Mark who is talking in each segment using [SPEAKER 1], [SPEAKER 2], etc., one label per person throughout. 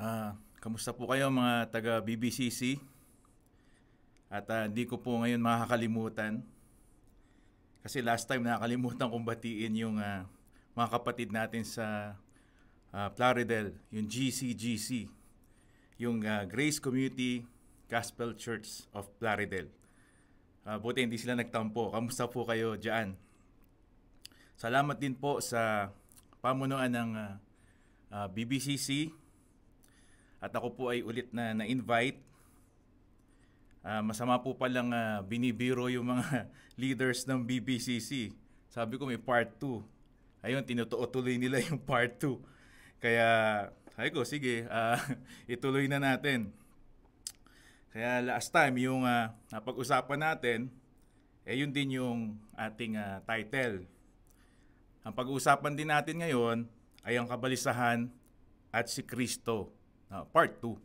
[SPEAKER 1] Kamusta po kayo mga taga BBCC? At hindi ko po ngayon makakalimutan kasi last time nakakalimutan kong batiin yung mga kapatid natin sa Plaridel, yung GCGC, yung Grace Community Gospel Church of Plaridel. Buti hindi sila nagtampo. Kamusta po kayo dyan? Salamat din po sa pamunuan ng BBCC. At ako po ay ulit na na-invite. Masama po palang binibiro yung mga leaders ng BBCC. Sabi ko may part 2. Ayun, tinutuloy nila yung part 2. Kaya, sabi ko, sige, ituloy na natin. Kaya last time, yung napag-usapan natin, yun din yung ating title. Ang pag-uusapan din natin ngayon ay ang Kabalisahan at si Cristo. Part 2.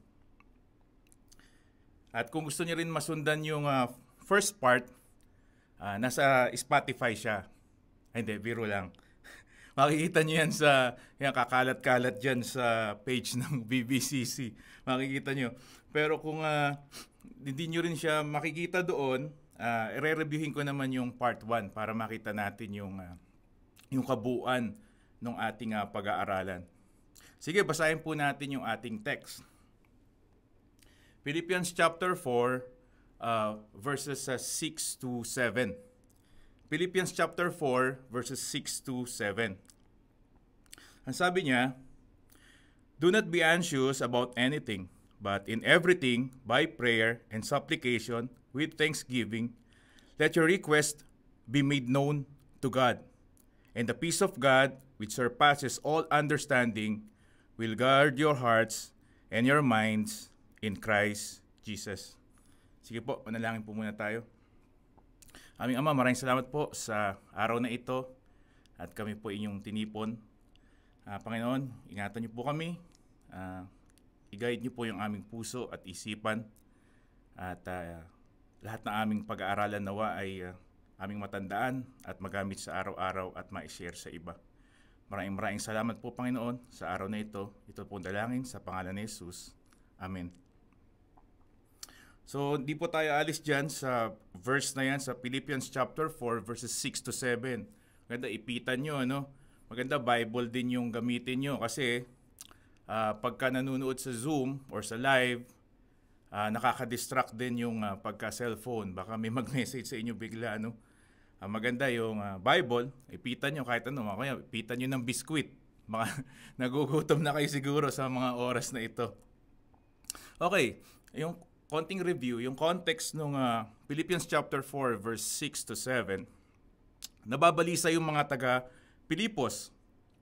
[SPEAKER 1] At kung gusto niyo rin masundan yung first part, nasa Spotify siya. Ay, hindi, biro lang. Makikita niyo yan sa, yan, kakalat-kalat dyan sa page ng BBCC. Makikita niyo. Pero kung hindi niyo rin siya makikita doon, i-reviewin ko naman yung part 1 para makita natin yung kabuuan ng ating pag-aaralan. Sige, basahin po natin yung ating text. Philippians chapter 4, verses 6 to 7. Philippians chapter 4, verses 6 to 7. Ang sabi niya, "Do not be anxious about anything, but in everything, by prayer and supplication, with thanksgiving, let your request be made known to God. And the peace of God, which surpasses all understanding, will guard your hearts and your minds in Christ Jesus." Sige po, manalangin po muna tayo. Aming Ama, maraming salamat po sa araw na ito at kami po inyong tinipon. Panginoon, ingatan niyo po kami. I-guide niyo po yung aming puso at isipan. At lahat ng aming pag-aaralan nawa ay aming matandaan at magamit sa araw-araw at ma-share sa iba. Maraming salamat po, Panginoon, sa araw na ito. Ito pong dalangin sa pangalan ni Jesus. Amen. So, di po tayo alis dyan sa verse na yan, sa Philippians chapter 4, verses 6 to 7. Maganda, ipitan nyo, ano? Maganda, Bible din yung gamitin nyo. Kasi, pagka nanonood sa Zoom or sa live, nakaka-distract din yung pagka-cellphone. Baka may mag-message sa inyo bigla, ano? Maganda yung Bible, ipitan nyo kahit ano, kaya ipitan nyo ng biskwit. Nagugutom na kayo siguro sa mga oras na ito. Okay, yung konting review, yung context ng Philippians chapter 4 verse 6 to 7, nababalisa yung mga taga Pilipos.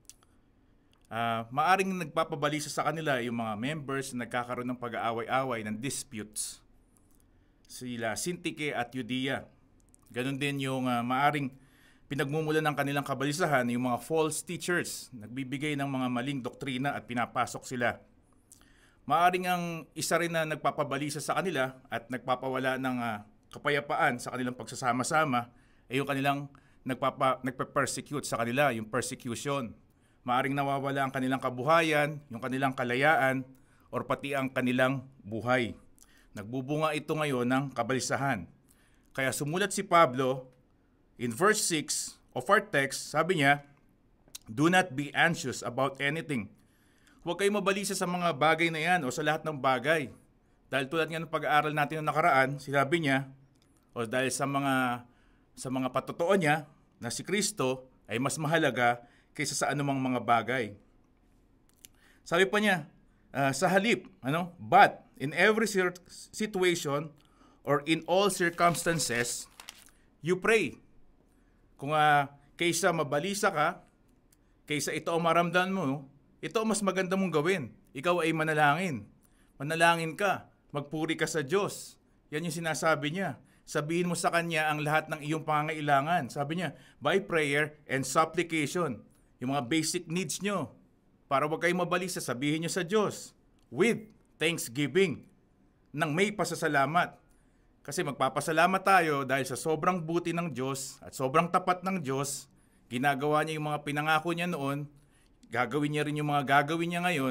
[SPEAKER 1] Maaring nagpapabalisa sa kanila yung mga members na nagkakaroon ng pag-aaway-away, ng disputes. Sila Syntyche at Euodia. Ganon din yung maaring pinagmumulan ng kanilang kabalisahan, yung mga false teachers, nagbibigay ng mga maling doktrina at pinapasok sila. Maaring ang isa rin na nagpapabalisa sa kanila at nagpapawala ng kapayapaan sa kanilang pagsasama-sama ay yung kanilang nagpe-persecute sa kanila, yung persecution. Maaring nawawala ang kanilang kabuhayan, yung kanilang kalayaan, or pati ang kanilang buhay. Nagbubunga ito ngayon ng kabalisahan. Kaya sumulat si Pablo in verse 6 of our text, sabi niya, "Do not be anxious about anything." Huwag kayong mabalisa sa mga bagay na yan o sa lahat ng bagay. Dahil tulad nga ng pag-aaral natin ng nakaraan, sinabi niya, o dahil sa mga patotoo niya na si Cristo ay mas mahalaga kaysa sa anumang mga bagay. Sabi pa niya, sa halip, but in every situation or in all circumstances, you pray. Kung kaysa mabalisa ka, kaysa ito ang maramdaman mo, ito ang mas maganda mong gawin. Ikaw ay manalangin. Manalangin ka. Magpuri ka sa Diyos. Yan yung sinasabi niya. Sabihin mo sa Kanya ang lahat ng iyong pangangailangan. Sabi niya, by prayer and supplication. Yung mga basic needs nyo. Para huwag kayong mabalisa, sabihin nyo sa Diyos. With thanksgiving. Nang may pasasalamat. Kasi magpapasalamat tayo dahil sa sobrang buti ng Diyos at sobrang tapat ng Diyos, ginagawa niya yung mga pinangako niya noon, gagawin niya rin yung mga gagawin niya ngayon,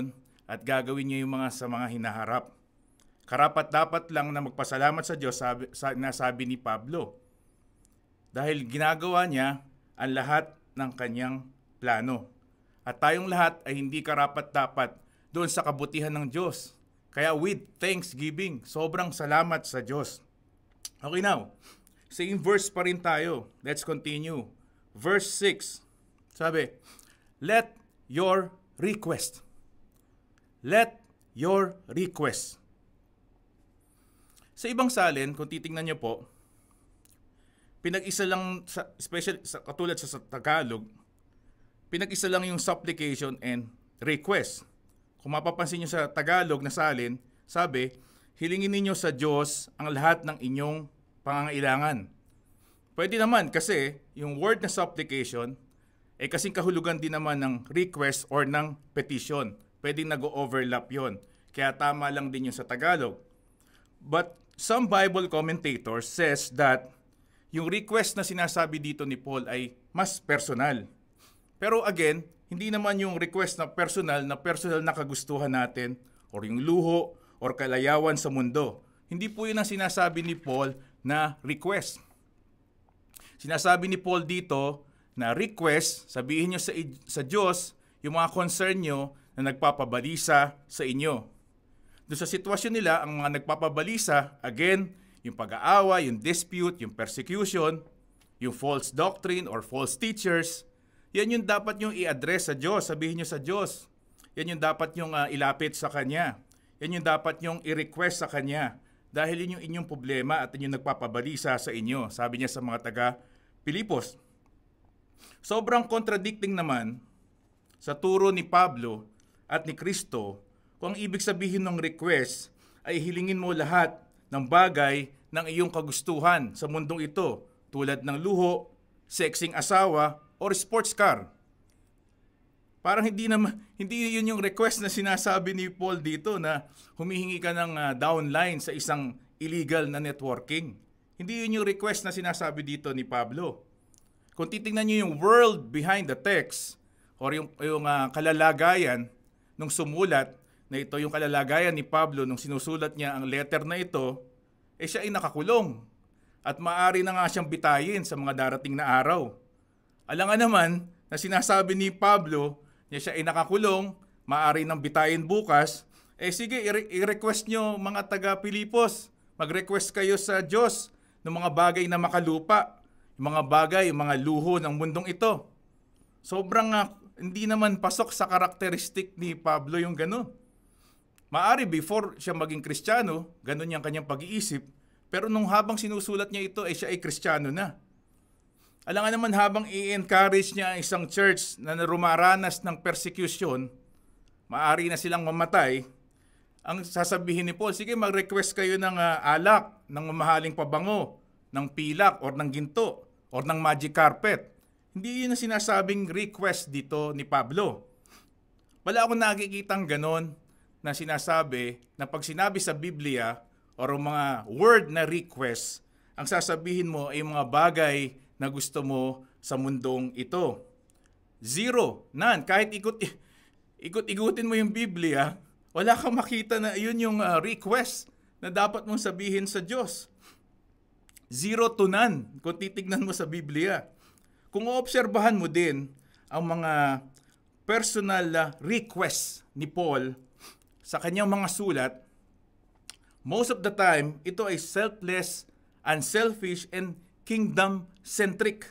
[SPEAKER 1] at gagawin niya yung sa mga hinaharap. Karapat-dapat lang na magpasalamat sa Diyos, nasabi ni Pablo. Dahil ginagawa niya ang lahat ng kanyang plano. At tayong lahat ay hindi karapat-dapat doon sa kabutihan ng Diyos. Kaya with thanksgiving, sobrang salamat sa Diyos. Okay, now, same verse pa rin tayo. Let's continue. Verse 6, sabi, let your request. Let your request. Sa ibang salin, kung titingnan niyo po, pinag-isa lang, especially katulad sa Tagalog, pinag-isa lang yung supplication and request. Kung mapapansin niyo sa Tagalog na salin, sabi, hilingin ninyo sa Diyos ang lahat ng inyong pangangailangan. Pwede naman kasi yung word na supplication ay kasing kahulugan din naman ng request or ng petition. Pwedeng nag-overlap yon. Kaya tama lang din yung sa Tagalog. But some Bible commentators says that yung request na sinasabi dito ni Paul ay mas personal. Pero again, hindi naman yung request na personal na kagustuhan natin or yung luho or kalayawan sa mundo. Hindi po yun ang sinasabi ni Paul na request. Sinasabi ni Paul dito na request, sabihin nyo sa Diyos yung mga concern nyo na nagpapabalisa sa inyo. Doon sa sitwasyon nila, ang mga nagpapabalisa, again, yung pag-aawa, yung dispute, yung persecution, yung false doctrine or false teachers, yan yung dapat yung i-address sa Diyos, sabihin nyo sa Diyos. Yan yung dapat yung ilapit sa Kanya. Yan yung dapat yung i-request sa Kanya. Dahil yun yung inyong problema at yun yung nagpapabalisa sa inyo, sabi niya sa mga taga-Pilipos. Sobrang contradicting naman sa turo ni Pablo at ni Cristo kung ang ibig sabihin ng request ay hilingin mo lahat ng bagay ng iyong kagustuhan sa mundong ito tulad ng luho, sexing asawa, or sports car. Parang hindi yun yung request na sinasabi ni Paul dito na humihingi ka ng downline sa isang illegal na networking. Hindi yun yung request na sinasabi dito ni Pablo. Kung titingnan nyo yung world behind the text or yung kalalagayan nung sumulat na ito, yung kalalagayan ni Pablo nung sinusulat niya ang letter na ito, siya ay nakakulong at maaari na nga siyang bitayin sa mga darating na araw. Alangan naman na sinasabi ni Pablo na siya ay nakakulong, maaari nang bitayin bukas, sige, i-request nyo mga taga-Pilipos, mag-request kayo sa Diyos ng mga bagay na makalupa, yung mga bagay, yung mga luho ng mundong ito. Sobrang hindi naman pasok sa karakteristik ni Pablo yung gano'n. Maari before siya maging Kristiyano, gano'n yung kanyang pag-iisip, pero nung habang sinusulat niya ito, siya ay Kristiyano na. Alangan naman habang i-encourage niya ang isang church na rumaranas ng persecution, maari na silang mamatay, ang sasabihin ni Paul, sige mag-request kayo ng alak, ng mamahaling pabango, ng pilak, or ng ginto, or ng magic carpet. Hindi yun ang sinasabing request dito ni Pablo. Wala akong nakikitang ganon na sinasabi na pag sinabi sa Biblia or mga word na request, ang sasabihin mo ay mga bagay na gusto mo sa mundong ito. Zero. None. Kahit ikot-igutin mo yung Biblia, wala kang makita na yun yung request na dapat mong sabihin sa Diyos. Zero to none kung titignan mo sa Biblia. Kung oobserbahan mo din ang mga personal requests ni Paul sa kanyang mga sulat, most of the time, ito ay selfless, unselfish, and kingdom-centric.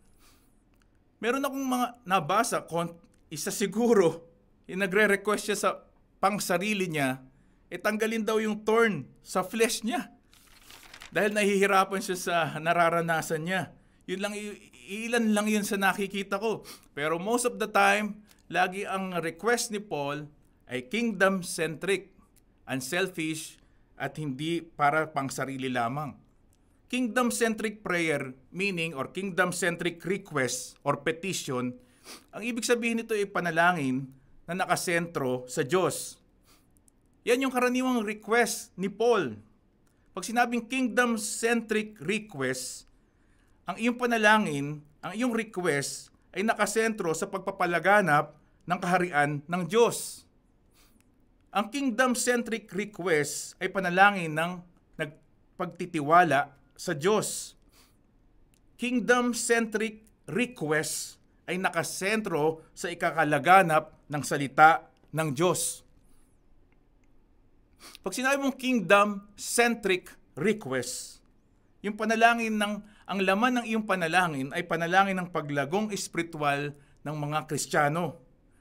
[SPEAKER 1] Meron akong mga nabasa, isa siguro, nagre-request siya sa pang-sarili niya, tanggalin daw yung thorn sa flesh niya. Dahil nahihirapan siya sa nararanasan niya. Ilan lang yun sa nakikita ko. Pero most of the time, lagi ang request ni Paul ay kingdom-centric, unselfish, at hindi para pang-sarili lamang. Kingdom-centric prayer, meaning or kingdom-centric request or petition, ang ibig sabihin nito ay panalangin na nakasentro sa Diyos. Yan yung karaniwang request ni Paul. Pag sinabing kingdom-centric request, ang iyong panalangin, ang iyong request ay nakasentro sa pagpapalaganap ng kaharian ng Diyos. Ang kingdom-centric request ay panalangin ng nagpagtitiwala sa Diyos. Kingdom-centric request ay nakasentro sa ikakalaganap ng salita ng Diyos. Pag sinabi mong kingdom-centric request, yung panalangin ang laman ng iyong panalangin ay panalangin ng paglagong espiritual ng mga Kristiyano.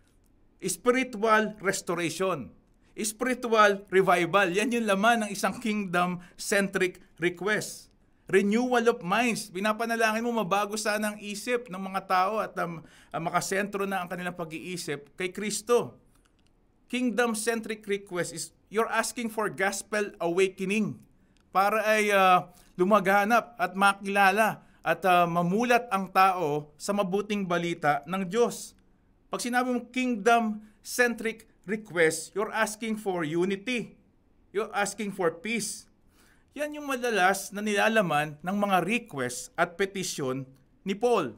[SPEAKER 1] Spiritual restoration. Spiritual revival. Yan yung laman ng isang kingdom-centric request. Renewal of minds. Pinapanalangin mo mabago sana ang isip ng mga tao at makasentro na ang kanilang pag-iisip kay Cristo. Kingdom-centric request is you're asking for gospel awakening para ay lumaganap at makilala at mamulat ang tao sa mabuting balita ng Diyos. Pag sinabi mong kingdom-centric request, you're asking for unity. You're asking for peace. Yan yung madalas na nilalaman ng mga request at petition ni Paul.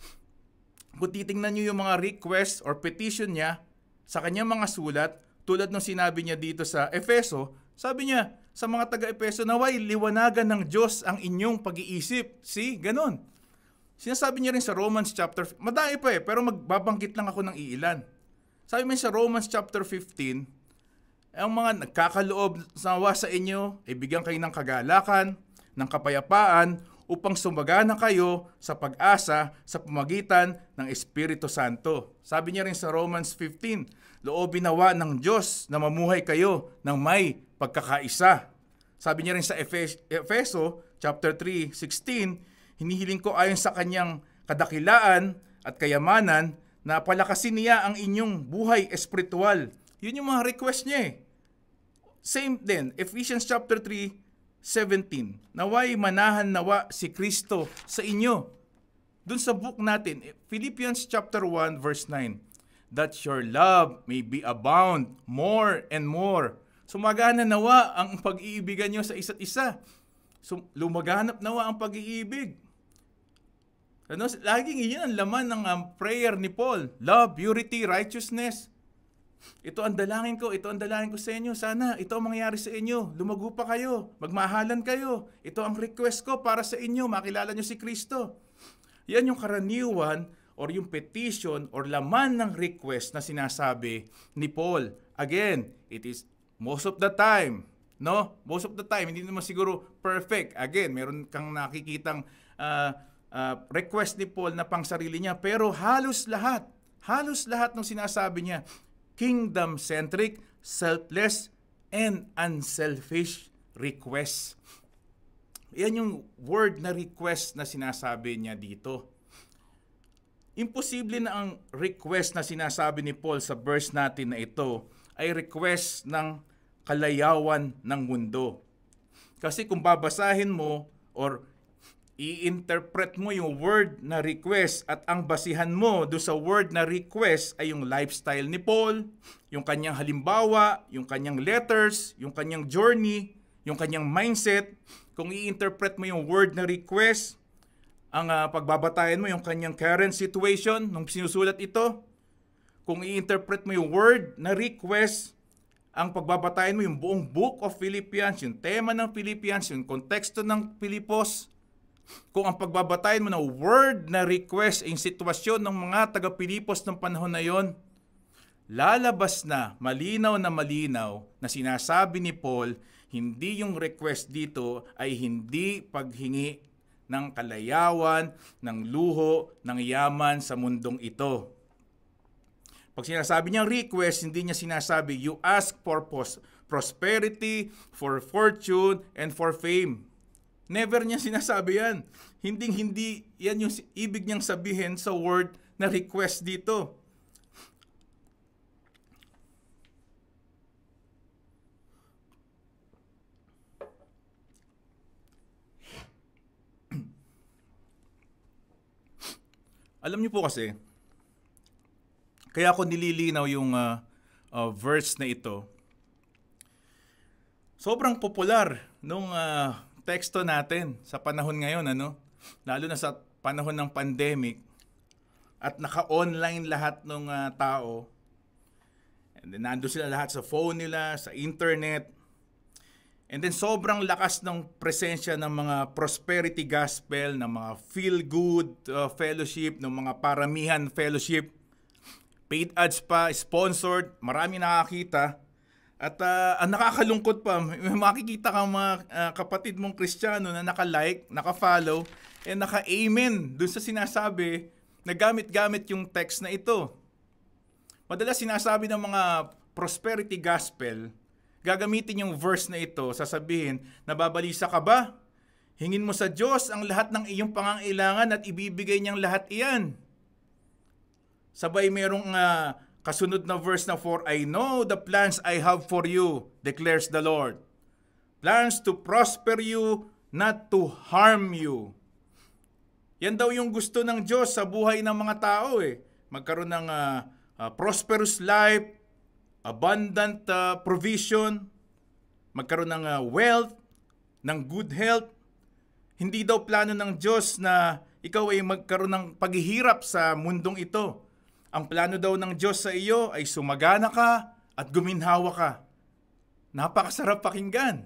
[SPEAKER 1] Kung titingnan nyo yung mga request or petition niya sa kanyang mga sulat, tulad ng sinabi niya dito sa Efeso, sabi niya sa mga taga-Efeso, naway liwanagan ng Diyos ang inyong pag-iisip. See? Ganon. Sinasabi niya rin sa Romans chapter, madami pa pero magbabanggit lang ako ng iilan. Sabi mo sa Romans chapter 15, ang mga nagkakaloob nawa sa inyo, ay bigyan kayo ng kagalakan, ng kapayapaan, upang sumagana kayo sa pag-asa sa pamagitan ng Espiritu Santo. Sabi niya rin sa Romans 15, loobin nawa ng Diyos na mamuhay kayo ng may pagkakaisa. Sabi niya rin sa Efeso chapter 3:16, hinihiling ko ayon sa kanyang kadakilaan at kayamanan na palakasin niya ang inyong buhay espiritual. Yun yung mga request niya eh. Same din, Ephesians chapter 3:17. Naway manahan nawa si Cristo sa inyo. Dun sa book natin, Philippians chapter 1 verse 9. That your love may be abound more and more. Sumagana nawa ang pag-iibigan nyo sa isa't isa. Lumaganap nawa ang pag-iibig. Ano, laging iyan ang laman ng prayer ni Paul. Love, purity, righteousness. Ito ang dalangin ko sa inyo. Sana ito ang mangyari sa inyo. Lumago pa kayo, magmahalan kayo. Ito ang request ko para sa inyo, makilala nyo si Cristo. Yan yung karaniwan or yung petition or laman ng request na sinasabi ni Paul. Again, it is most of the time, no? Most of the time, hindi naman siguro perfect. Again, meron kang nakikitang request ni Paul na pang sarili niya, pero halos lahat ng sinasabi niya, kingdom-centric, selfless, and unselfish request. Yan yung word na request na sinasabi niya dito. Imposible na ang request na sinasabi ni Paul sa verse natin na ito ay request ng kalayawan ng mundo. Kasi kung babasahin mo or i-interpret mo yung word na request at ang basihan mo do sa word na request ay yung lifestyle ni Paul, yung kanyang halimbawa, yung kanyang letters, yung kanyang journey, yung kanyang mindset. Kung i-interpret mo yung word na request, ang pagbabatayan mo yung kanyang current situation nung sinusulat ito. Kung i-interpret mo yung word na request, ang pagbabatayan mo yung buong book of Philippians, yung tema ng Philippians, yung konteksto ng Pilipos. Kung ang pagbabatayan mo ng word na request ay yung sitwasyon ng mga taga-Pilipos ng panahon na yon, lalabas na malinaw na sinasabi ni Paul, hindi yung request dito ay hindi paghingi ng kalayawan, ng luho, ng yaman sa mundong ito. Pag sinasabi niyang request, hindi niya sinasabi, you ask for prosperity, for fortune, and for fame. Never niya sinasabi yan. Hindi yan yung ibig niyang sabihin sa word na request dito. Alam niyo po kasi, kaya ako nililinaw yung verse na ito. Sobrang popular nung teksto natin sa panahon ngayon, lalo na sa panahon ng pandemic at naka-online lahat ng tao. And then nandun sila lahat sa phone nila, sa internet. And then sobrang lakas ng presensya ng mga prosperity gospel, ng mga feel-good fellowship, ng mga paramihan fellowship. Paid ads pa, sponsored, marami nakakita. At ang nakakalungkot pa, makikita kang mga kapatid mong Kristiyano na naka-like, naka-follow, and naka-amen dun sa sinasabi na gamit-gamit yung text na ito. Madalas sinasabi ng mga prosperity gospel, gagamitin yung verse na ito, sasabihin, nababalisa ka ba? Hingin mo sa Diyos ang lahat ng iyong pangangailangan at ibibigay niyang lahat iyan. Sabay merong kasunod na verse na, for I know the plans I have for you, declares the Lord. Plans to prosper you, not to harm you. Yan daw yung gusto ng Diyos sa buhay ng mga tao eh. Magkaroon ng prosperous life, abundant provision, magkaroon ng wealth, ng good health. Hindi daw plano ng Diyos na ikaw ay magkaroon ng paghihirap sa mundong ito. Ang plano daw ng Diyos sa iyo ay sumagana ka at guminhawa ka. Napakasarap pakinggan.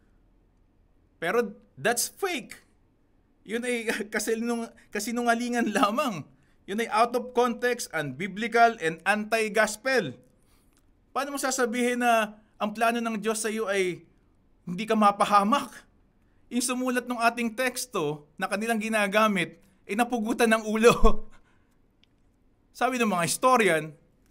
[SPEAKER 1] Pero that's fake. Yun ay kasinungalingan lamang. Yun ay out of context, unbiblical, and anti-gospel. Paano mo sasabihin na ang plano ng Diyos sa iyo ay hindi ka mapahamak? Yung sumulat ng ating teksto na kanilang ginagamit ay napugutan ng ulo. Sabi ng mga historian,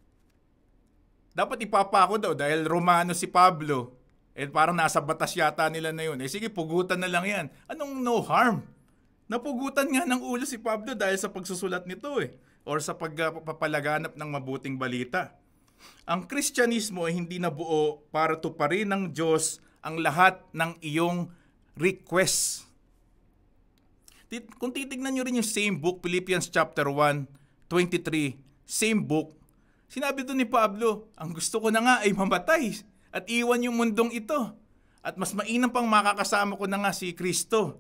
[SPEAKER 1] dapat ipapako daw dahil Romano si Pablo. Eh parang nasa batas yata nila na yun. Eh sige, pugutan na lang yan. Anong no harm? Napugutan nga ng ulo si Pablo dahil sa pagsusulat nito or sa pagpapalaganap ng mabuting balita. Ang Kristyanismo ay hindi nabuo para tuparin ng Diyos ang lahat ng iyong requests. Kung titignan nyo rin yung same book, Philippians chapter 1:23, same book, sinabi doon ni Pablo, ang gusto ko na nga ay mamatay at iwan yung mundong ito. At mas mainam pang makakasama ko na nga si Cristo.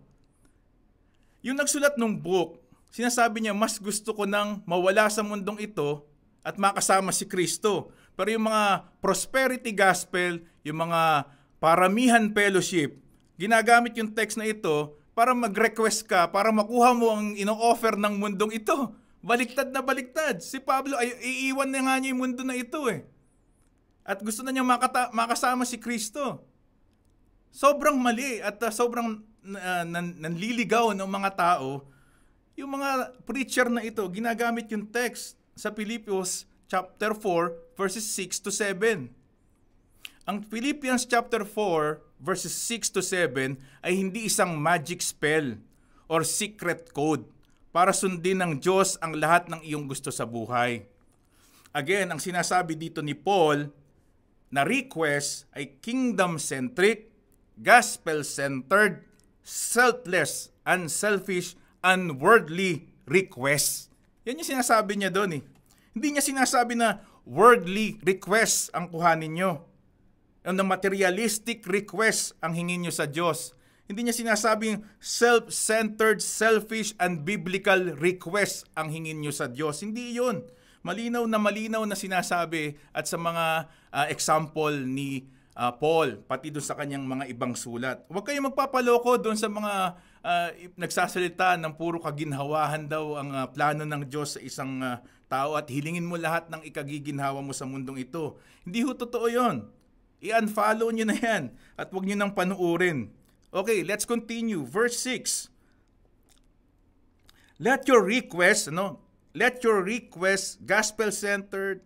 [SPEAKER 1] Yung nagsulat ng book, sinasabi niya, mas gusto ko nang mawala sa mundong ito at makasama si Cristo. Pero yung mga prosperity gospel, yung mga paramihan fellowship, ginagamit yung text na ito para mag-request ka, para makuha mo ang ino-offer ng mundong ito. Baliktad na baliktad. Si Pablo ay iiwan na nga niya yung mundo na ito eh. At gusto na niya makasama si Cristo. Sobrang mali at sobrang nanliligaw ng mga tao. Yung mga preacher na ito, ginagamit yung text sa Philippians chapter 4 verses 6 to 7. Ang Philippians chapter 4 verses 6 to 7 ay hindi isang magic spell or secret code para sundin ng Diyos ang lahat ng iyong gusto sa buhay. Again, ang sinasabi dito ni Paul na request ay kingdom-centric, gospel-centered, selfless, unselfish, unworldly request. Yan yung sinasabi niya doon eh. Hindi niya sinasabi na worldly request ang kuhanin nyo. Na materialistic request ang hingin nyo sa Diyos. Hindi niya sinasabing self-centered, selfish, unbiblical request ang hingin nyo sa Diyos. Hindi yun. Malinaw na sinasabi at sa mga example ni Paul, pati doon sa kanyang mga ibang sulat. Huwag kayong magpapaloko doon sa mga nagsasalita ng puro kaginhawahan daw ang plano ng Diyos sa isang tao at hilingin mo lahat ng ikagiginhawa mo sa mundong ito. Hindi ho totoo yun. I-unfollow nyo na yan at huwag nyo nang panuurin. Okay, let's continue. Verse 6. Let your request, gospel-centered,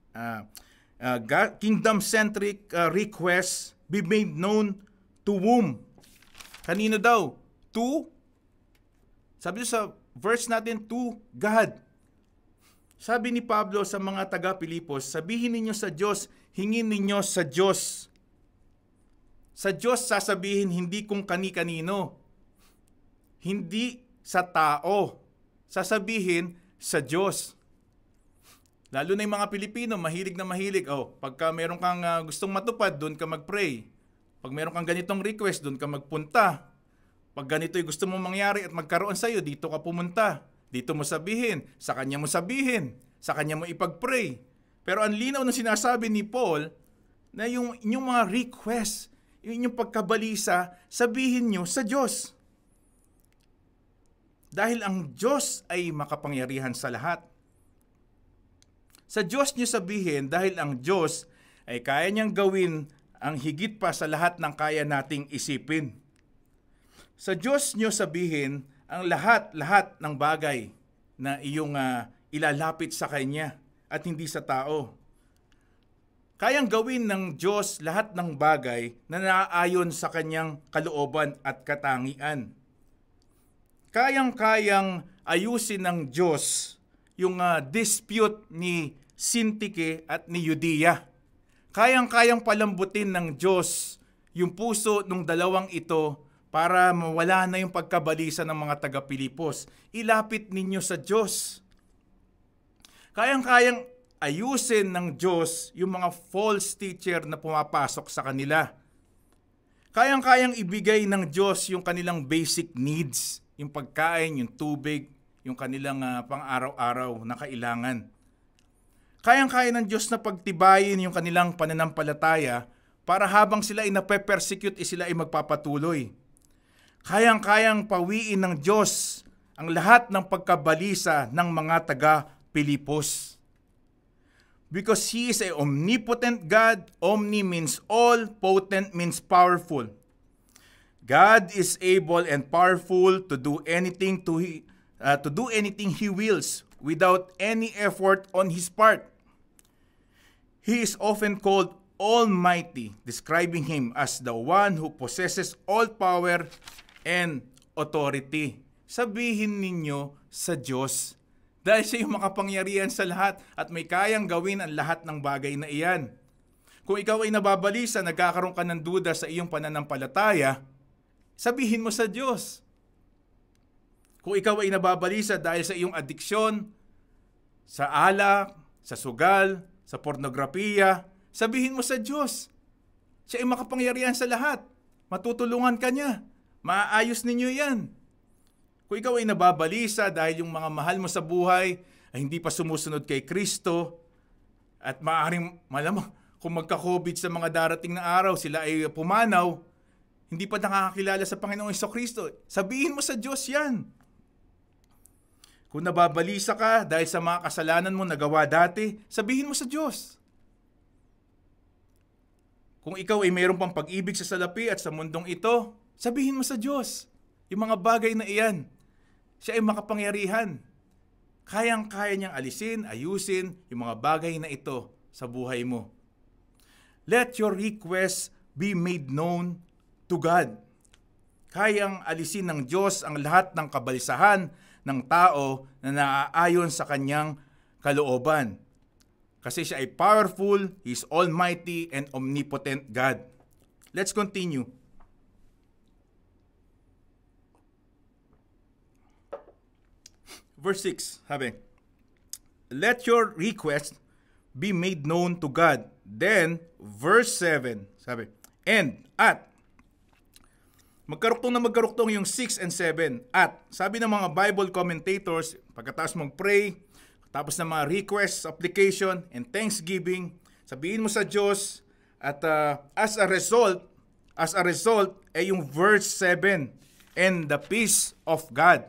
[SPEAKER 1] kingdom-centric requests be made known to whom? Kanino daw? To? Sabi sa verse natin, to God. Sabi ni Pablo sa mga taga-Pilipos, sabihin ninyo sa Diyos, hingin ninyo sa Diyos. Sa Diyos sasabihin, hindi kung kani-kanino. Hindi sa tao. Sasabihin sa Diyos. Lalo na yung mga Pilipino, mahilig na mahilig. Pagka meron kang gustong matupad, doon ka mag-pray. Pag meron kang ganitong request, doon ka magpunta. Pag ganito yung gusto mong mangyari at magkaroon sa'yo, dito ka pumunta. Dito mo sabihin, sa kanya mo sabihin, sa kanya mo ipag-pray. Pero ang linaw na sinasabi ni Paul na yung inyong mga request, yung inyong pagkabalisa, sabihin nyo sa Diyos. Dahil ang Diyos ay makapangyarihan sa lahat. Sa Diyos nyo sabihin dahil ang Diyos ay kaya niyang gawin ang higit pa sa lahat ng kaya nating isipin. Sa Diyos nyo sabihin ang lahat-lahat ng bagay na iyong ilalapit sa Kanya at hindi sa tao. Kayang gawin ng Diyos lahat ng bagay na naaayon sa Kanyang kalooban at katangian. Kayang-kayang ayusin ng Diyos yung dispute ni Sintike at ni Yudia. Kayang-kayang palambutin ng Diyos yung puso ng dalawang ito para mawala na yung pagkabalisa ng mga taga-Pilipos. Ilapit ninyo sa Diyos. Kayang-kayang ayusin ng Diyos yung mga false teacher na pumapasok sa kanila. Kayang-kayang ibigay ng Diyos yung kanilang basic needs, yung pagkain, yung tubig, yung kanilang pang-araw-araw na kailangan. Kayang-kaya ng Diyos na pagtibayin yung kanilang pananampalataya para habang sila ay nape-persecute, sila ay magpapatuloy. Kayang-kayang pawiin ng Diyos ang lahat ng pagkabalisa ng mga taga-Pilipos. Because He is a omnipotent God, omni means all, potent means powerful. God is able and powerful to do anything He wills without any effort on His part. He is often called Almighty, describing Him as the one who possesses all power and authority. Sabihin ninyo sa Diyos, dahil siya yung makapangyarihan sa lahat at may kayang gawin ang lahat ng bagay na iyan. Kung ikaw ay nababalisa, nagkakaroon ka ng duda sa iyong pananampalataya, sabihin mo sa Diyos. Kung ikaw ay nababalisa dahil sa iyong adiksyon, sa alak, sa sugal, sa pornografiya, sabihin mo sa Diyos. Siya ay makapangyarihan sa lahat. Matutulungan ka niya. Maaayos ninyo yan. Kung ikaw ay nababalisa dahil yung mga mahal mo sa buhay ay hindi pa sumusunod kay Cristo at maaaring malamang kung magka-COVID sa mga darating na araw, sila ay pumanaw, hindi pa nakakakilala sa Panginoong Cristo, sabihin mo sa Diyos yan. Kung nababalisa ka dahil sa mga kasalanan mo nagawa dati, sabihin mo sa Diyos. Kung ikaw ay mayroon pang pag-ibig sa salapi at sa mundong ito, sabihin mo sa Diyos. Yung mga bagay na iyan, siya ay makapangyarihan. Kayang-kaya niyang alisin, ayusin yung mga bagay na ito sa buhay mo. Let your requests be made known to God. Kayang alisin ng Diyos ang lahat ng kabalisahan ng tao na naaayon sa kanyang kalooban. Kasi siya ay powerful, He is almighty and omnipotent God. Let's continue. Verse 6, sabi, let your request be made known to God. Then, verse 7, sabi, and at, magkaruktong yung 6 and 7. At, sabi ng mga Bible commentators, pagkatapos mong pray, tapos ng mga requests, application, and thanksgiving, sabihin mo sa Diyos, at as a result, ay yung verse 7, and the peace of God.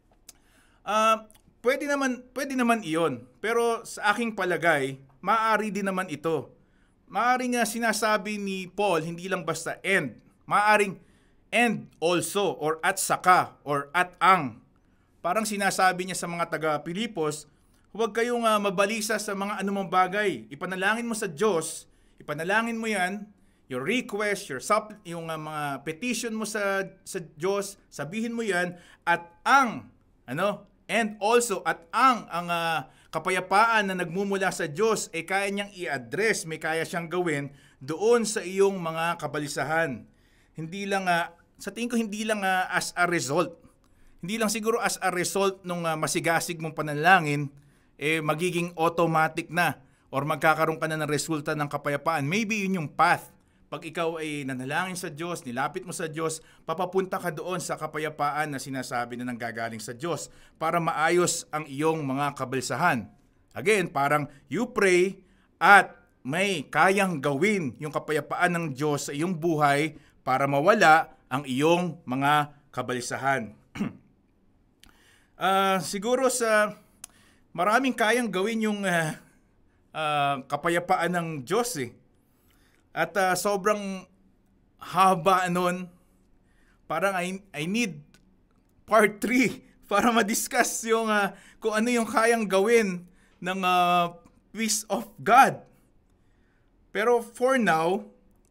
[SPEAKER 1] Pwede naman iyon, pero sa aking palagay, maaari din naman ito. Maaring sinasabi ni Paul, hindi lang basta and, maaring and also, or at saka, or at ang. Parang sinasabi niya sa mga taga-Pilipos, huwag kayong mabalisa sa mga anumang bagay. Ipanalangin mo sa Diyos, ipanalangin mo yan, your request, yung mga petition mo sa Diyos, sabihin mo yan, at ang, and also, at ang kapayapaan na nagmumula sa Diyos, kaya niyang i-address, may kaya siyang gawin doon sa iyong mga kabalisahan. Hindi lang, sa tingin ko hindi lang as a result. Hindi lang siguro as a result nung masigasig mong panalangin, magiging automatic na or magkakaroon ka na ng resulta ng kapayapaan. Maybe yun yung path. Pag ikaw ay nanalangin sa Diyos, nilapit mo sa Diyos, papapunta ka doon sa kapayapaan na sinasabi na nanggagaling sa Diyos para maayos ang iyong mga kabalisahan. Again, parang you pray at may kayang gawin yung kapayapaan ng Diyos sa iyong buhay para mawala ang iyong mga kabalisahan. Siguro sa maraming kayang gawin yung kapayapaan ng Diyos eh. At sobrang haba nun. Parang I need part 3 para ma-discuss yung kung ano yung kayang gawin ng peace of God. Pero for now,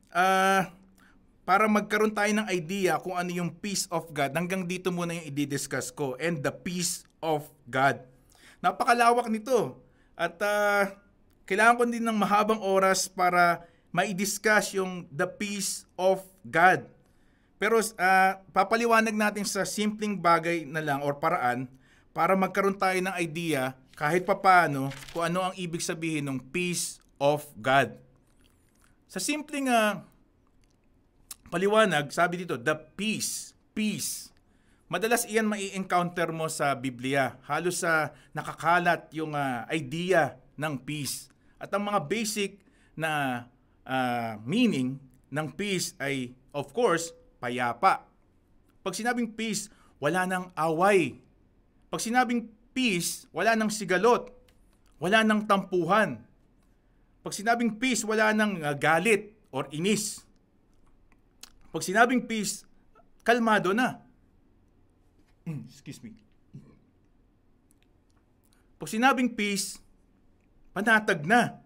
[SPEAKER 1] para magkaroon tayo ng idea kung ano yung peace of God, hanggang dito muna yung i-discuss ko, and the peace of God. Napakalawak nito. At kailangan ko din ng mahabang oras para ma-discuss yung the peace of God. Pero papaliwanag natin sa simpleng bagay na lang or paraan para magkaroon tayo ng idea kahit papaano kung ano ang ibig sabihin ng peace of God. Sa simpleng paliwanag, sabi dito, the peace. Madalas iyan mai-encounter mo sa Biblia. Halos nakakalat yung idea ng peace. At ang mga basic na meaning ng peace ay, of course, payapa. Pag sinabing peace, wala nang away. Pag sinabing peace, wala nang sigalot. Wala nang tampuhan. Pag sinabing peace, wala nang galit or inis. Pag sinabing peace, kalmado na. Excuse me. Pag sinabing peace, panatag na.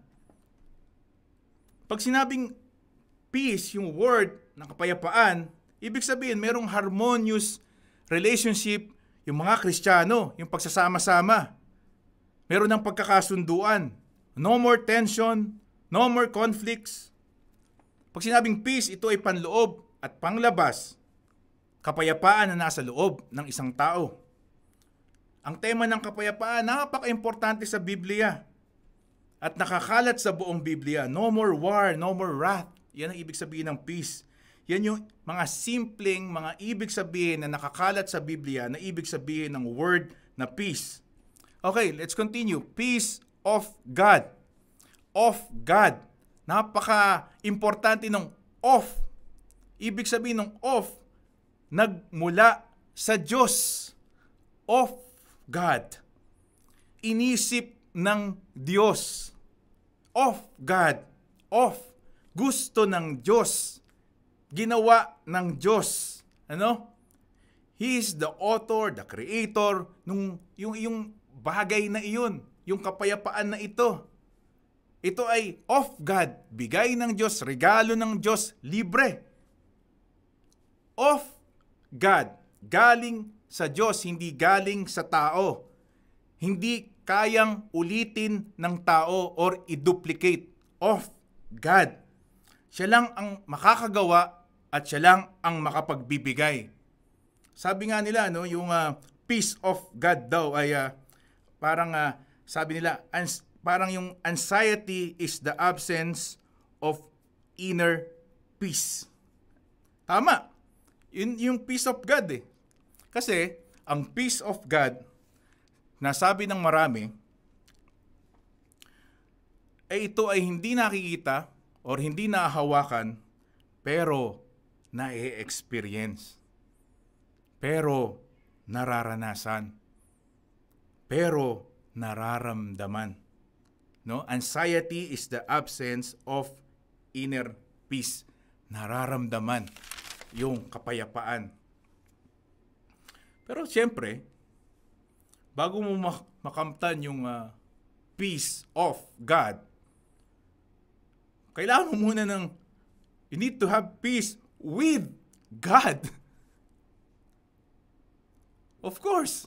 [SPEAKER 1] Pag sinabing peace, yung word ng kapayapaan, ibig sabihin merong harmonious relationship yung mga Kristiyano, yung pagsasama-sama. Meron ng pagkakasunduan. No more tension, no more conflicts. Pag sinabing peace, ito ay panloob at panglabas. Kapayapaan na nasa loob ng isang tao. Ang tema ng kapayapaan, napaka-importante sa Biblia. At nakakalat sa buong Biblia. No more war, no more wrath. Yan ang ibig sabihin ng peace. Yan yung mga simpleng, mga ibig sabihin na nakakalat sa Biblia na ibig sabihin ng word na peace. Okay, let's continue. Peace of God. Of God. Napaka-importante ng of. Ibig sabihin ng of, nagmula sa Diyos. Of God. Inisip ng Diyos. Of God. Of. Gusto ng Diyos. Ginawa ng Diyos. Ano? He is the author, the creator, yung bagay na iyon. Yung kapayapaan na ito. Ito ay of God. Bigay ng Diyos, regalo ng Diyos, libre. Of God. Galing sa Diyos, hindi galing sa tao. Hindi kayang ulitin ng tao or i-duplicate. Of God. Siya lang ang makakagawa at siya lang ang makapagbibigay. Sabi nga nila, no, yung peace of God daw ay parang sabi nila, parang yung anxiety is the absence of inner peace. Tama. Yung peace of God eh. Kasi ang peace of God, nasabi ng marami, ito ay hindi nakikita or hindi nahahawakan, pero na-experience. Pero nararanasan. Pero nararamdaman. No? Anxiety is the absence of inner peace. Nararamdaman yung kapayapaan. Pero siyempre, bago mo makamtan yung peace of God, kailangan mo muna you need to have peace with God. Of course.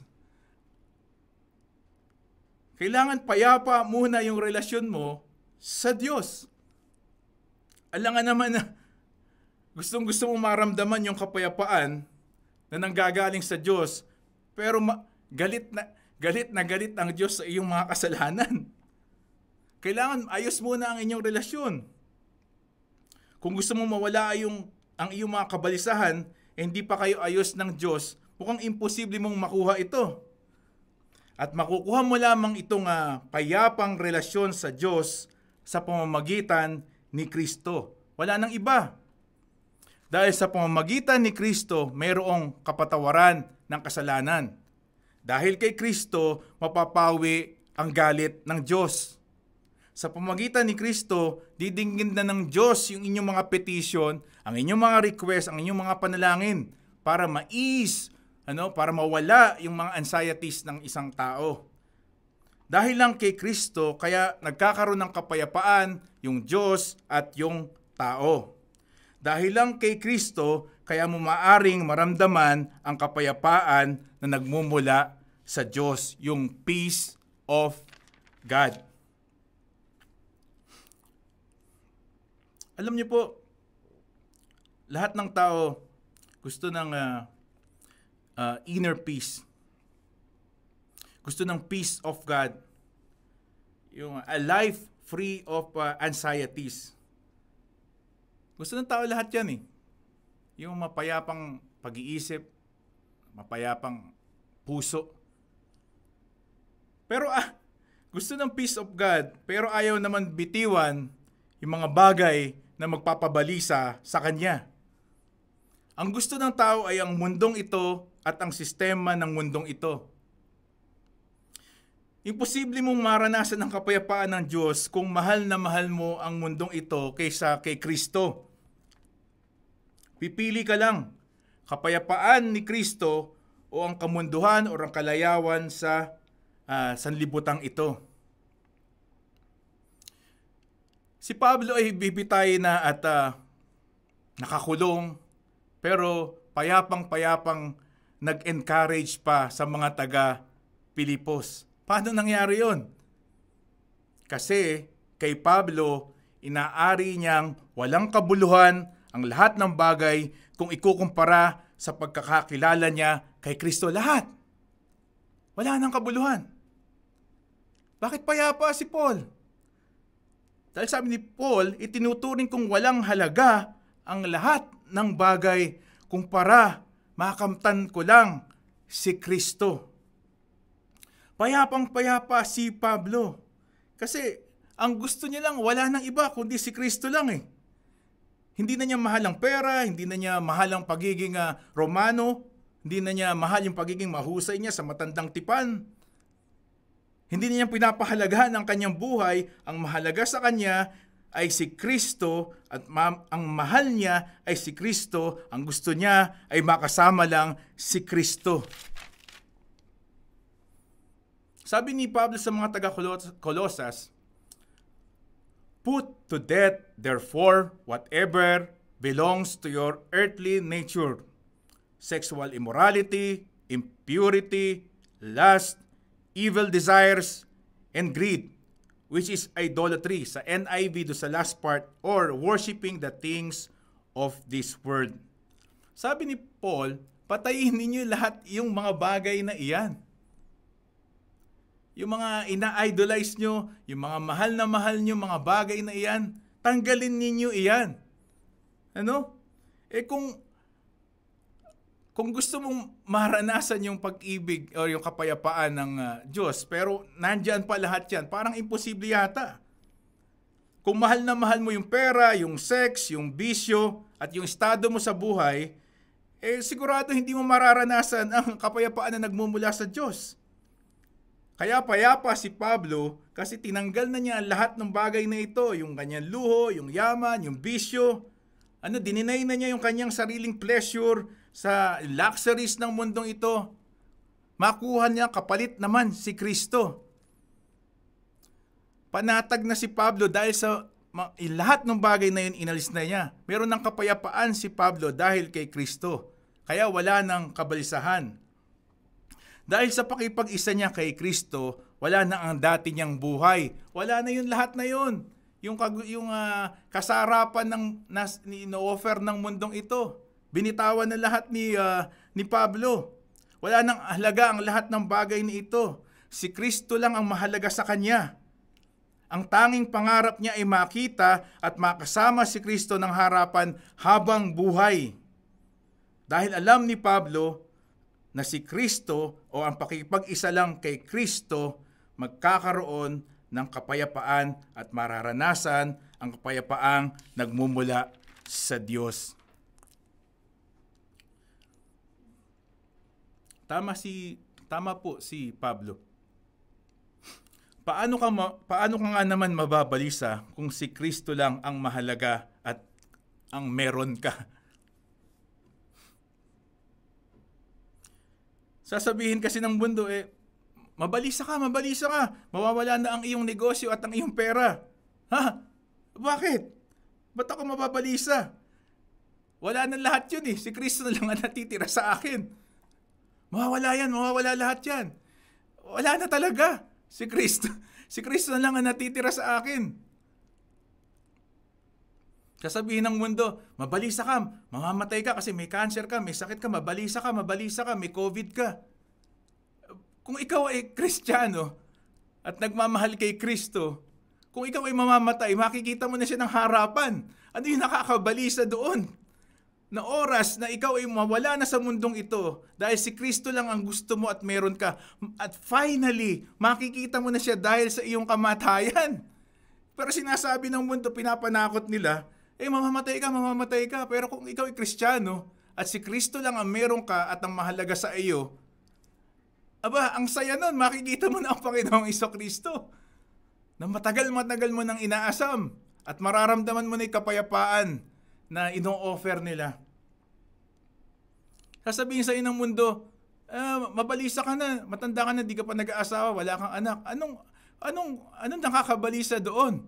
[SPEAKER 1] Kailangan payapa muna yung relasyon mo sa Diyos. Alangan naman na gustong-gusto mo maramdaman yung kapayapaan na nanggagaling sa Diyos, pero galit na galit ang Diyos sa iyong mga kasalanan. Kailangan ayos muna ang inyong relasyon. Kung gusto mo mawala ang iyong mga kabalisahan, hindi pa kayo ayos ng Diyos, mukhang imposible mong makuha ito. At makukuha mo lamang itong payapang relasyon sa Diyos sa pamamagitan ni Cristo. Wala nang iba. Dahil sa pamamagitan ni Cristo, mayroong kapatawaran ng kasalanan. Dahil kay Cristo, mapapawi ang galit ng Diyos. Sa pamamagitan ni Cristo, didinggin na ng Diyos yung inyong mga petition, ang inyong mga request, ang inyong mga panalangin para para mawala yung mga anxieties ng isang tao. Dahil lang kay Cristo, kaya nagkakaroon ng kapayapaan yung Diyos at yung tao. Dahil lang kay Cristo, kaya mo maaring maramdaman ang kapayapaan na nagmumula sa Diyos, yung peace of God. Alam niyo po, lahat ng tao gusto ng inner peace. Gusto ng peace of God. Yung a life free of anxieties. Gusto ng tao lahat yan eh. Yung mapayapang pag-iisip, mapayapang puso. Pero gusto ng peace of God, pero ayaw naman bitiwan yung mga bagay na magpapabalisa sa Kanya. Ang gusto ng tao ay ang mundong ito at ang sistema ng mundong ito. Imposible mong maranasan ang kapayapaan ng Diyos kung mahal na mahal mo ang mundong ito kaysa kay Cristo. Pipili ka lang, kapayapaan ni Cristo o ang kamunduhan o ang kalayawan sa sanlibutang ito. Si Pablo ay bibitay na at nakakulong, pero payapang-payapang nag-encourage pa sa mga taga-Pilipos. Paano nangyari yon? Kasi kay Pablo, inaari niyang walang kabuluhan ang lahat ng bagay kung ikukumpara sa pagkakakilala niya kay Cristo. Lahat. Wala nang kabuluhan. Bakit payapa si Paul? Dahil sabi ni Paul, itinuturing kong walang halaga ang lahat ng bagay kumpara makamtan ko lang si Cristo. Payapang-payapa si Pablo. Kasi ang gusto niya lang, wala nang iba kundi si Cristo lang eh. Hindi na niya mahal ang pera, hindi na niya mahal ang pagiging Romano, hindi na niya mahal yung pagiging mahusay niya sa matandang tipan. Hindi niya pinapahalagahan ang kanyang buhay, ang mahalaga sa kanya ay si Cristo at ang mahal niya ay si Cristo, ang gusto niya ay makasama lang si Cristo. Sabi ni Pablo sa mga taga-Kolosas, "Put to death, therefore, whatever belongs to your earthly nature, sexual immorality, impurity, lust, evil desires, and greed, which is idolatry." Sa NIV, do sa last part, or worshiping the things of this world. Sabi ni Paul, patayin ninyo lahat yung mga bagay na iyan. Yung mga ina-idolize nyo, yung mga mahal na mahal nyo, mga bagay na iyan, tanggalin ninyo iyan. Ano? Kung gusto mong maranasan yung pag-ibig o yung kapayapaan ng Diyos, pero nandyan pa lahat yan, parang imposible yata. Kung mahal na mahal mo yung pera, yung sex, yung bisyo, at yung estado mo sa buhay, sigurado hindi mo mararanasan ang kapayapaan na nagmumula sa Diyos. Kaya payapa si Pablo kasi tinanggal na niya lahat ng bagay na ito, yung kanyang luho, yung yaman, yung bisyo. Dininay na niya yung kanyang sariling pleasure sa luxuries ng mundong ito. Makuha niya kapalit naman si Cristo. Panatag na si Pablo dahil sa lahat ng bagay na yun inalis na niya. Meron ng kapayapaan si Pablo dahil kay Cristo. Kaya wala ng kabalisahan. Dahil sa pakipag-isa niya kay Cristo, wala na ang dati niyang buhay. Wala na yun, lahat na yun. Yung kasarapan na ino-offer ng mundong ito. Binitawan na lahat ni Pablo. Wala nang halaga ang lahat ng bagay na ito. Si Cristo lang ang mahalaga sa kanya. Ang tanging pangarap niya ay makita at makasama si Cristo ng harapan habang buhay. Dahil alam ni Pablo na si Cristo o ang pakikipag-isa lang kay Cristo magkakaroon ng kapayapaan at mararanasan ang kapayapaang nagmumula sa Diyos. Tama po si Pablo. Paano ka nga naman mababalisa kung si Cristo lang ang mahalaga at ang meron ka? Sasabihin kasi ng mundo, mabalisa ka, mawawala na ang iyong negosyo at ang iyong pera. Ha? Bakit? Ba't ako mababalisa? Wala na lahat yun eh. Si Cristo na lang ang natitira sa akin. Mawawala lahat yan. Wala na talaga. Si Cristo na lang ang natitira sa akin. Sasabihin ng mundo, mabalisa ka, mamamatay ka kasi may cancer ka, may sakit ka, mabalisa ka, may COVID ka. Kung ikaw ay Kristiyano at nagmamahal kay Cristo, kung ikaw ay mamamatay, makikita mo na siya ng harapan. Ano yung nakakabalisa doon? Na oras na ikaw ay mawala na sa mundong ito dahil si Cristo lang ang gusto mo at meron ka. At finally, makikita mo na siya dahil sa iyong kamatayan. Pero sinasabi ng mundo, pinapanakot nila, mamamatay ka. Pero kung ikaw ay Kristiyano at si Cristo lang ang meron ka at ang mahalaga sa iyo, ang saya nun, makikita mo na ang Panginoong Kristo na matagal mo nang inaasam at mararamdaman mo na yung kapayapaan na ino-offer nila. Sasabihin sa iyo ng mundo, mabalisa ka na, matanda ka na, di ka pa nag-aasawa, wala kang anak. Anong nakakabalisa doon?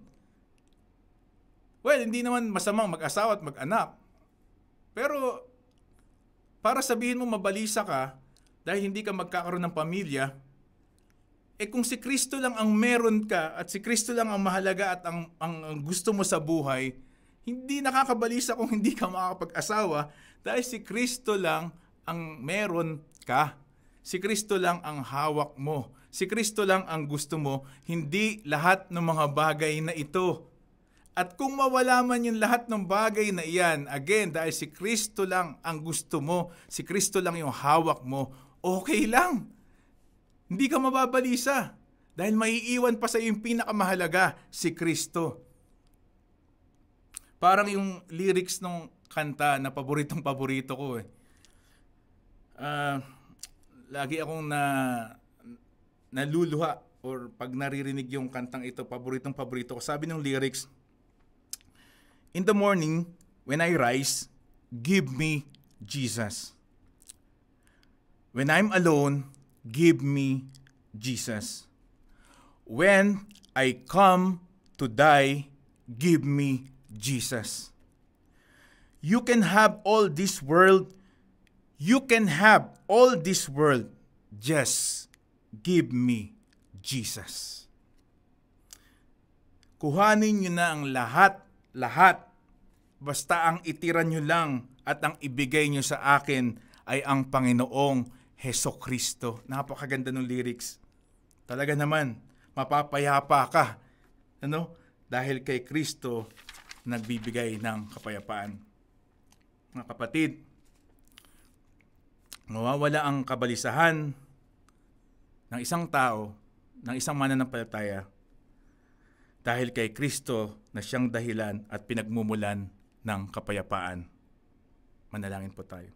[SPEAKER 1] Well, hindi naman masamang mag-asawa at mag-anak. Pero, para sabihin mo mabalisa ka, dahil hindi ka magkakaroon ng pamilya, kung si Cristo lang ang meron ka, at si Cristo lang ang mahalaga at ang gusto mo sa buhay, hindi nakakabalisa kung hindi ka makakapag-asawa dahil si Cristo lang ang meron ka. Si Cristo lang ang hawak mo. Si Cristo lang ang gusto mo, hindi lahat ng mga bagay na ito. At kung mawala man yung lahat ng bagay na iyan, again, dahil si Cristo lang ang gusto mo, si Cristo lang yung hawak mo, okay lang. Hindi ka mababalisa dahil maiiwan pa sa iyo yung pinakamahalaga, si Cristo. Parang yung lyrics ng kanta na paboritong-paborito ko. Lagi akong naluluha or pag naririnig yung kantang ito, paboritong-paborito ko. Sabi ng lyrics, in the morning, when I rise, give me Jesus. When I'm alone, give me Jesus. When I come to die, give me Jesus. You can have all this world. You can have all this world. Just give me Jesus. Kuhanin nyo na ang lahat. Basta ang itira nyo lang at ang ibigay nyo sa akin ay ang Panginoong Kristo. Napakaganda ng lyrics. Talaga naman, mapapayapa ka. Dahil kay Kristo nagbibigay ng kapayapaan. Mga kapatid, mawawala ang kabalisahan ng isang tao, ng isang mananampalataya, dahil kay Kristo na siyang dahilan at pinagmumulan ng kapayapaan. Manalangin po tayo.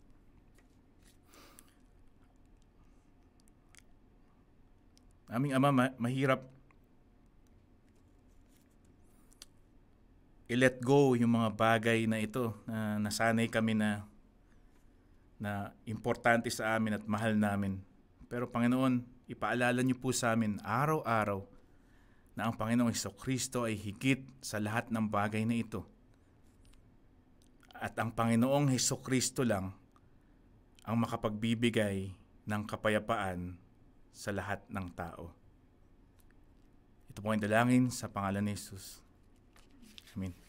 [SPEAKER 1] Aming Ama, mahirap i-let go yung mga bagay na ito na nasanay kami na importante sa amin at mahal namin. Pero Panginoon, ipaalala niyo po sa amin araw-araw na ang Panginoong Kristo ay higit sa lahat ng bagay na ito. At ang Panginoong Kristo lang ang makapagbibigay ng kapayapaan sa lahat ng tao. Ito po ang dalangin sa pangalan ni Jesus. Amen.